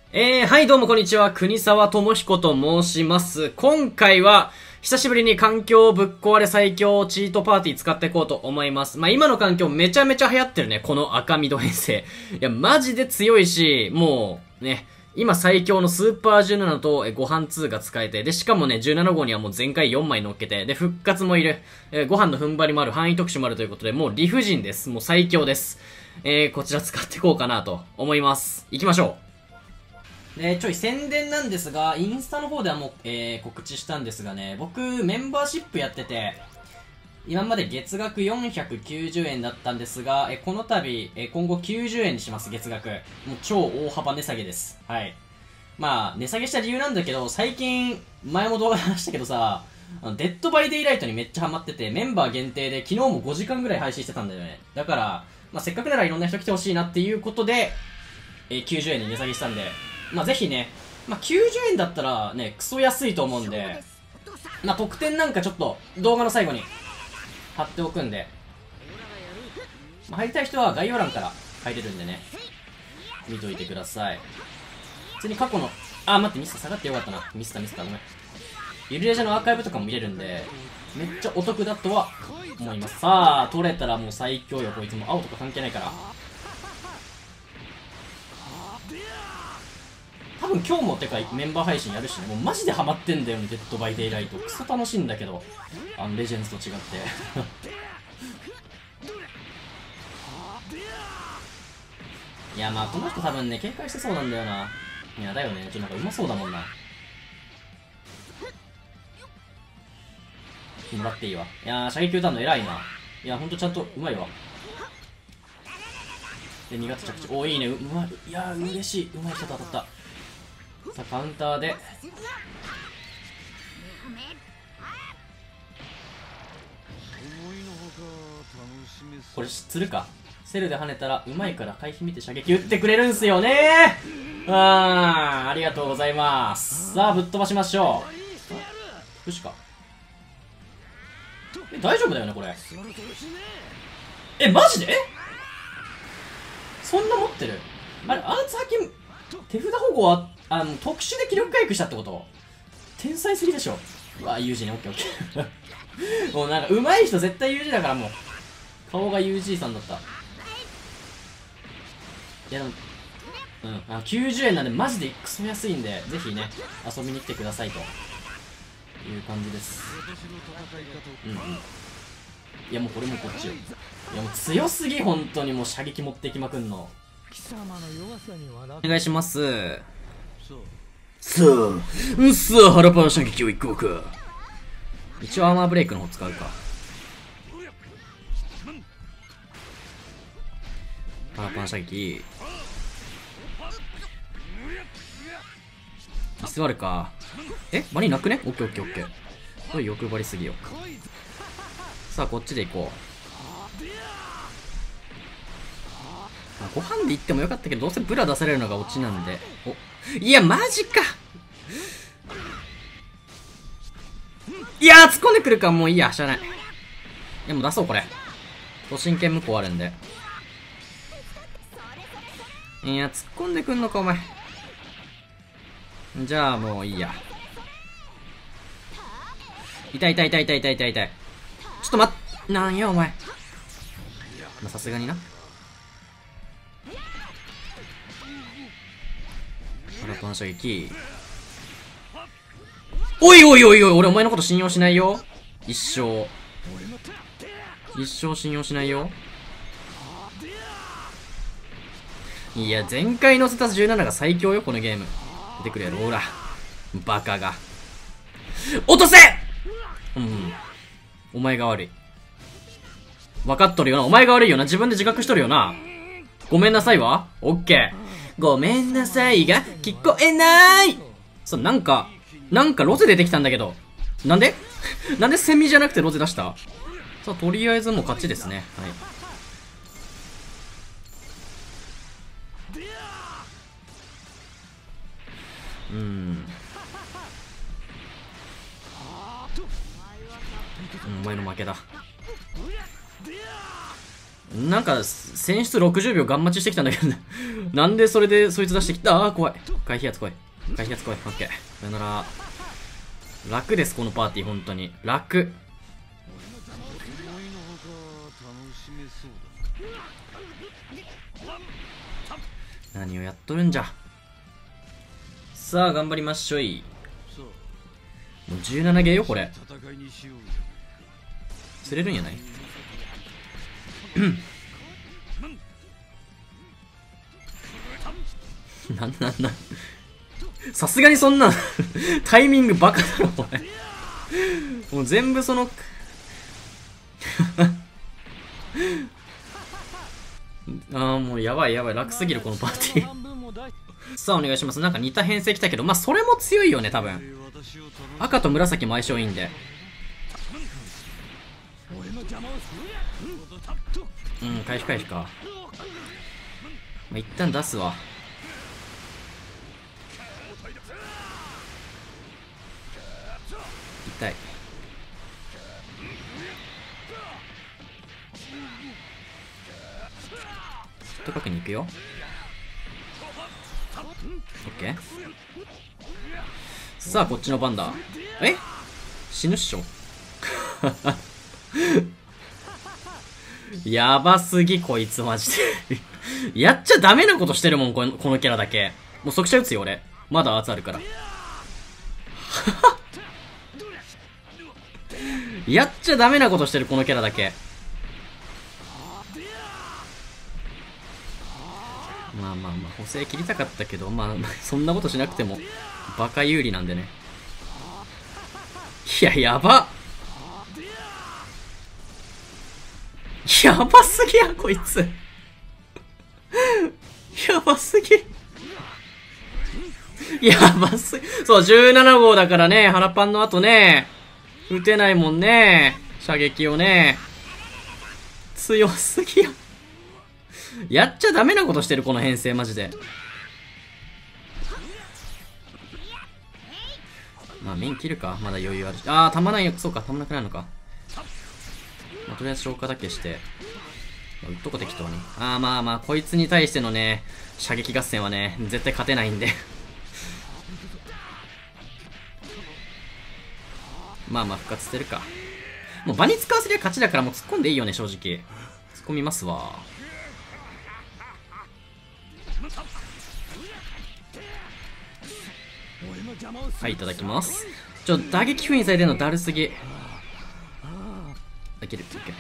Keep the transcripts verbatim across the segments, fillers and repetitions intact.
えー、はい、どうもこんにちは。国沢智彦と申します。今回は、久しぶりに環境ぶっ壊れ最強チートパーティー使っていこうと思います。まあ、今の環境めちゃめちゃ流行ってるね。この赤緑編成。いや、マジで強いし、もう、ね、今最強のスーパーじゅうななとご飯にが使えて、で、しかもね、じゅうなな号にはもう全開よんまい乗っけて、で、復活もいる。えー、ご飯の踏ん張りもある、範囲特殊もあるということで、もう理不尽です。もう最強です。えー、こちら使っていこうかなと思います。行きましょう。で、ちょい宣伝なんですが、インスタの方ではもう、えー、告知したんですがね、僕、メンバーシップやってて、今まで月額よんひゃくきゅうじゅうえんだったんですが、えこの度、え今後きゅうじゅうえんにします、月額。もう超大幅値下げです。はい。まあ、値下げした理由なんだけど、最近、前も動画で話したけどさ、あのデッドバイデイライトにめっちゃハマってて、メンバー限定で昨日もごじかんぐらい配信してたんだよね。だから、まあ、せっかくならいろんな人来てほしいなっていうことで、えー、きゅうじゅうえんに値下げしたんで、まあ、ぜひね、まあ、きゅうじゅうえんだったらね、クソ安いと思うんで、まあ、特典なんかちょっと動画の最後に貼っておくんで、まあ、入りたい人は概要欄から入れるんでね、見といてください。普通に過去の、あ、待って、ミスター下がってよかったな。ミスターミスターごめん。ゆりレジャのアーカイブとかも見れるんで、めっちゃお得だとは思います。さあ、取れたらもう最強よ、こいつも。青とか関係ないから。多分今日もてかメンバー配信やるしね、もうマジでハマってんだよね、デッドバイデイライト。クソ楽しいんだけど、あのレジェンズと違って。いや、まあこの人多分ね、警戒してそうなんだよな。いや、だよね、ちょっとなんかうまそうだもんな。もらっていいわ。いやー、射撃打たんの偉いな。いや、ほんとちゃんとうまいわ。で、にがつ着地。おー、いいね、うまい。いやー、嬉しい。うまい人と当たった。さあ、カウンターで。これ、釣るか。セルで跳ねたら、うまいから回避見て射撃打ってくれるんすよねー。あー、ありがとうございます。さあ、ぶっ飛ばしましょう。よしか。え、大丈夫だよね、これ。え、マジで？そんな持ってる？あれ、あいつ最近、手札保護は、あの、特殊で気力回復したってこと？天才すぎでしょ。うわ、ユージー ね、オッケーオッケー。もうなんか、上手い人絶対 ユージー だからもう。顔が ユージー さんだった。いやでも、うん、あ、きゅうじゅうえんなんでマジでクソ安いんで、ぜひね、遊びに来てくださいという感じです。うんうん。いやもうこれもこっちよ。いやもう強すぎ、本当にもう射撃持ってきまくんの。お願いします。さあ、うんさあ、腹パン射撃をいこうか。一応アーマーブレイクの方使うか。腹パン射撃。居座るか。え、マリなくね？オッケーオッケーオッケー。すごい欲張りすぎよ。さあ、こっちで行こう。まあ、ご飯で行ってもよかったけど、どうせブラ出されるのがオチなんで。お、いや、マジか。いやー、突っ込んでくるか。もういいや、しゃあない。いや、もう出そう、これ。都心圏向こうあるんで。いや、突っ込んでくんのか、お前。じゃあ、もういいや。痛い痛い痛い痛い痛い痛い痛い。ちょっと待っ、なんや、お前。まあ、さすがにな。腹パン射撃。おいおいおいおい、俺お前のこと信用しないよ。一生。一生信用しないよ。いや、前回乗せたじゅうななが最強よ、このゲーム。出てくるやろ、ほら。バカが。落とせ！うん。お前が悪い。分かっとるよな。お前が悪いよな。自分で自覚しとるよな。ごめんなさいわ。オッケー。ごめんなさいが聞こえない。そう、なんか、なんかロゼ出てきたんだけど。なんでなんでセミじゃなくてロゼ出した？さあ、とりあえずもう勝ちですね。はい。うーん。お前の負けだ。 なんか、選出ろくじゅうびょうガン待ちしてきたんだけど、なんでそれでそいつ出してきた。ああ、怖い。回避圧来い。回避圧来い。オッケー。さよなら。楽です、このパーティー、本当に。楽。何をやっとるんじゃ。さあ、頑張りましょい。もうじゅうななゲーよ、これ。釣れるんやないなんなんなんさすがにそんなタイミングバカだろお前もう全部そのああもうやばいやばい楽すぎるこのパーティーさあお願いします。なんか似た編成来たけどまあそれも強いよね多分。赤と紫も相性いいんでうん回避回避か。まあ、一旦出すわ。痛い。ヒットかけに行くよ。オッケー。さあこっちの番だ。え死ぬっしょやばすぎこいつマジでやっちゃダメなことしてるもんこの、このキャラだけ。もう速射撃つよ俺。まだ圧あるからやっちゃダメなことしてるこのキャラだけ。まあまあまあ補正切りたかったけどまあそんなことしなくてもバカ有利なんでね。いややばやばすぎやこいつやばすぎやばすぎそうじゅうなな号だからね腹パンの後ね撃てないもんね射撃をね。強すぎややっちゃダメなことしてるこの編成マジで。まあ面切るかまだ余裕あるし。ああたまないよ。そうかたまなくないのか。まあ、とりあえず消化だけして撃っとこ適当に。ああまあまあこいつに対してのね射撃合戦はね絶対勝てないんでまあまあ復活してるか。もう場に使わせりゃ勝ちだからもう突っ込んでいいよね正直。突っ込みますわ。はいいただきます。ちょ打撃封印されてるのだるすぎ。いけるいける。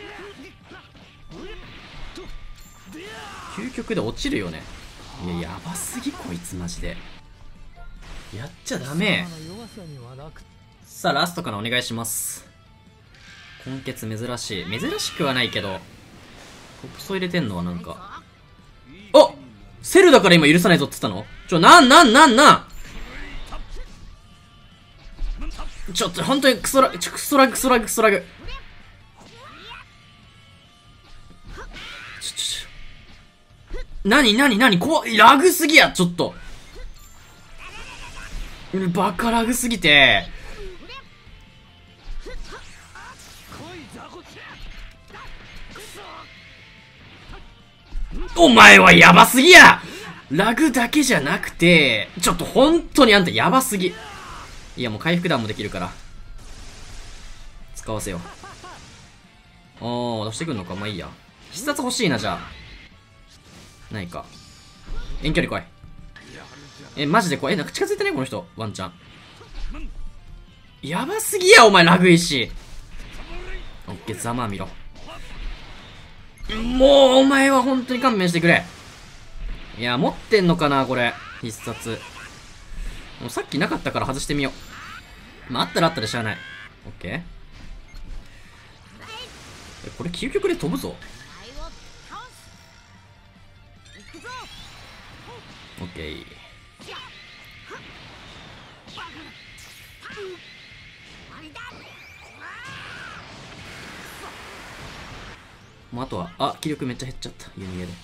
究極で落ちるよね。いややばすぎこいつマジでやっちゃダメ。さあラストからお願いします。根血珍しい珍しくはないけどコプソ入れてんのはなんかあセルだから今許さないぞって言ったの。ちょなんなんなんなんちょっと本当にクソラちょクソラグクソラグクソラグちょちょちょなになになに怖いラグすぎやちょっとバカラグすぎてお前はヤバすぎやラグだけじゃなくてちょっと本当にあんたヤバすぎ。いやもう回復弾もできるから使わせよう。おー出してくんのかまあいいや。必殺欲しいなじゃあないか。遠距離来い。えマジで怖い。えなんか近づいてないこの人ワンチャンやばすぎやお前ラグいし。オッケーざまあ見ろ。もうお前は本当に勘弁してくれ。いや持ってんのかなこれ必殺。もうさっきなかったから外してみよう。まああったらあったでしゃあない。オッケー。えこれ究極で飛ぶぞ。オッケー。もうあとはあ気力めっちゃ減っちゃった湯逃げで。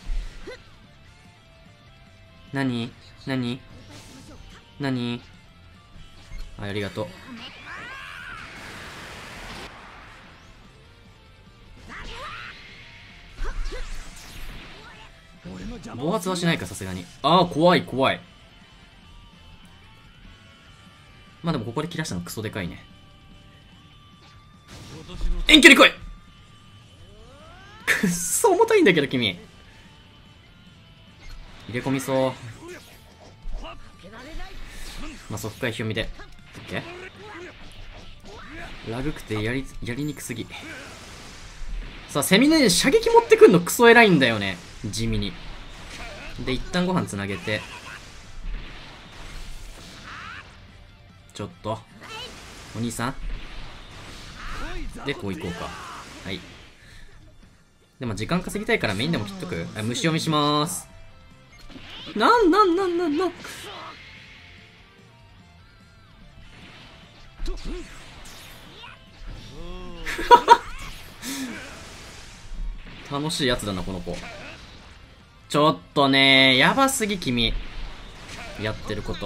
何何何はいありがとう。 暴発はしないか、さすがに。ああ、怖い、怖い。まあでもここで切らしたのクソでかいね。遠距離来い。くっそ重たいんだけど、君。入れ込みそう。まあ、即回読みで。オッケー。ラグくてやり、やりにくすぎ。さあ、セミね、射撃持ってくんのクソ偉いんだよね。地味に。で、一旦ご飯つなげて。ちょっと。お兄さん。で、こう行こうか。はい。でも時間稼ぎたいからメインでも切っとく。あ、虫読みしまーす。なんなんなんなんなん。楽しいやつだな、この子。ちょっとね、やばすぎ、君。やってること。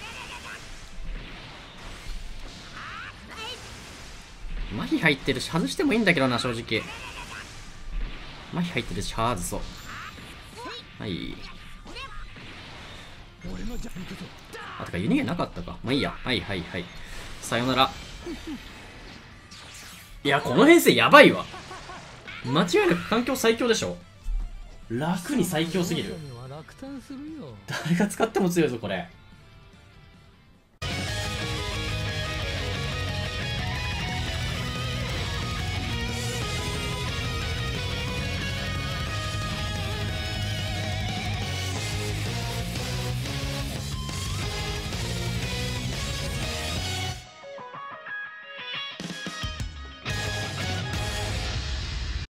麻痺入ってるし、外してもいいんだけどな、正直。麻痺入ってるし、外そう。はい。あ、てか、ユニゲなかったか。まあいいや。はいはいはい。さよなら。いや、この編成やばいわ。間違いなく環境最強でしょ。楽に最強すぎる。誰が使っても強いぞ、これ。